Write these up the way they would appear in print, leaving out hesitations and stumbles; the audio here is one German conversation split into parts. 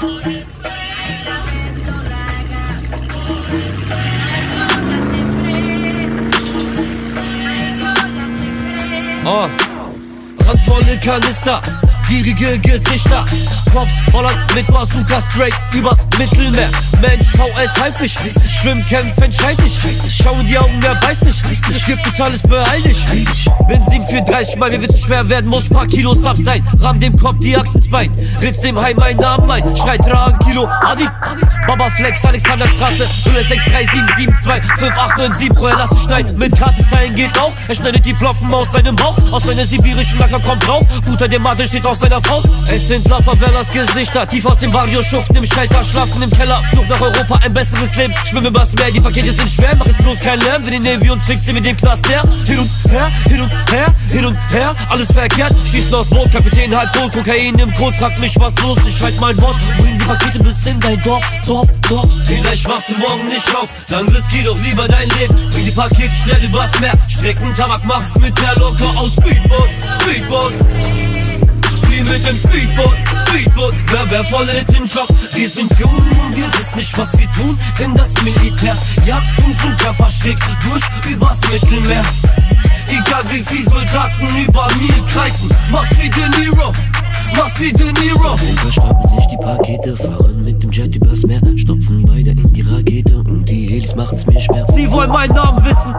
Randvolle Kanister, gierige Gesichter, Cops Holland mit Bazooka straight übers Mittelmeer. Mensch, VS Haifisch, schwimmen, kämpfen, scheit dich. Schau in die Augen, der beißt nicht. Ich geb uns alles, beeil dich. Benzin für 30 Mal, mir wird zu schwer werden, muss paar Kilos ab sein. Ramm dem Kopf die Axt ins Bein, ritz dem Heim meinen Namen ein. Schreit tragen Kilo, Adi, Baba Flex, Alexanderstraße, 0637725 5897, Bruder, lass dich schneiden. Mit Kartenzeilen geht auch, er schneidet die Blocken aus seinem Bauch. Aus seiner sibirischen Lacker kommt drauf, Guter der Mate steht auf seiner Faust. Es sind Lava-Wellers Gesichter, tief aus dem Barrio schuften im Shelter, schlafen im Keller, Flucht nach Europa, ein besseres Leben. Schwimmen übers Meer, die Pakete sind schwer, mach es bloß kein Lärm. Wenn die Navy und zwickt sie mit dem Cluster. Hin und her, hin und her, hin und her, alles verkehrt. Schießen aus Boot, Kapitän halb tot, Kokain im Code, fragt mich was los, ich halt mein Wort. Bring die Pakete bis in dein Dorf, Dorf, Dorf. Vielleicht wachst du morgen nicht auf, dann riskier doch lieber dein Leben. Bring die Pakete schnell übers Meer, Strecken Tabak machst mit der locker aus Speedboat, Speedboat. Mit dem Speedboat, Speedboat, wer vollet den Job. Wir sind jung und wir wissen nicht, was wir tun, denn das Militär jagt unseren Körper schräg durch übers Mittelmeer. Egal wie viele Soldaten über mir kreisen, mach's wie De Niro, mach's wie De Niro. Bunker stapeln sich die Pakete, fahren mit dem Jet übers Meer, stopfen beide in die Rakete und die Helis machen's mir schwer. Sie wollen meinen Namen wissen,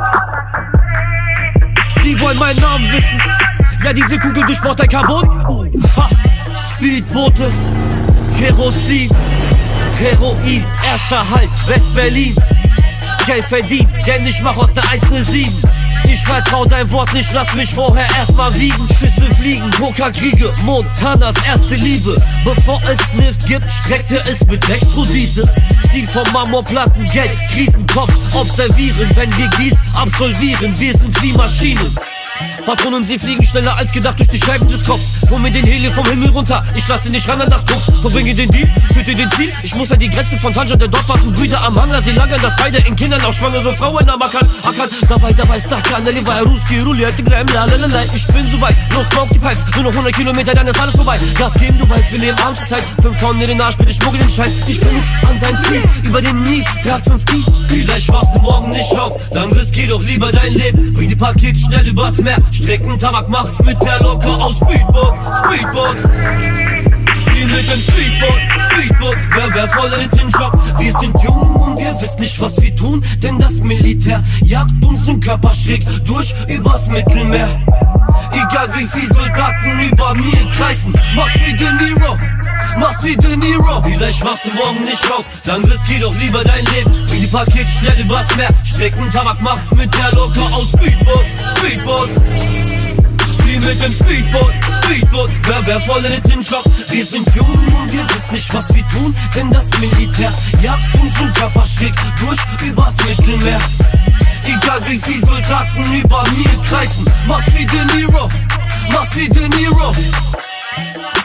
sie wollen meinen Namen wissen. Ja, diese Kugel durchbohrt ein Carbon. Ha, Speedboote, Kerosin, Heroin, erster Halt, West-Berlin. Geld verdient, denn ich mach aus der 1-7. Ich vertrau dein Wort nicht, lass mich vorher erstmal wiegen. Schüsse fliegen, Coca-Kriege, Montanas erste Liebe. Bevor es Sniff gibt, streckte es mit Elektrodiesel. Ziel vom Marmorplatten, Geld, Krisenkopf, observieren, wenn wir Deals absolvieren. Wir sind wie Maschinen. Patronen, sie fliegen schneller als gedacht durch die Scheiben des Kopfs. Hol mir den Heli vom Himmel runter, ich lasse nicht ran an das Koks. Verbringe den Dieb, töte den Ziel. Ich muss an die Grenzen von Tanja, der dort warten Brüder am Hanger. Sie lagern, dass beide in Kindern auch schwangere Frauen am Ackern. Dabei, Stakan, Levi, Ruski, Roulette, Gram, lalalala. Ich bin so weit, los, smoke die Pipes. Nur noch 100 Kilometer, dann ist alles vorbei. Gas geben, du weißt, wir leben abends zur Zeit. 5 Tonnen in den Arsch, bitte schmuggel den Scheiß. Ich bin es an sein Ziel, über den Nil, tragt 5 Knie. Vielleicht wachst du morgen nicht auf, dann riskier doch lieber dein Leben. Bring die Pakete schnell übers Meer, Strecken Tabak mach's mit der locker aus Speedboat, Speedboat. Flieh mit dem Speedboat, Speedboat, wer vollet den Job. Wir sind jung und wir wissen nicht, was wir tun, denn das Militär jagt unseren Körper schräg durch übers Mittelmeer. Egal wie viele Soldaten über mir kreisen, mach's wie De Niro, mach's wie De Niro. Vielleicht wachst du morgen nicht auf, dann riskier doch lieber dein Leben. Bring die Pakete schnell übers Meer, Strecken Tabak mach's mit der locker aus Speedboat, Speedboat. Mit dem Speedboat, Speedboat, wer vollet den Job. Wir sind jung und wir wissen nicht, was wir tun, denn das Militär jagt unseren Körper schräg durch übers Mittelmeer. Egal wie viele Soldaten über mir kreisen, mach's wie De Niro, mach's wie De Niro.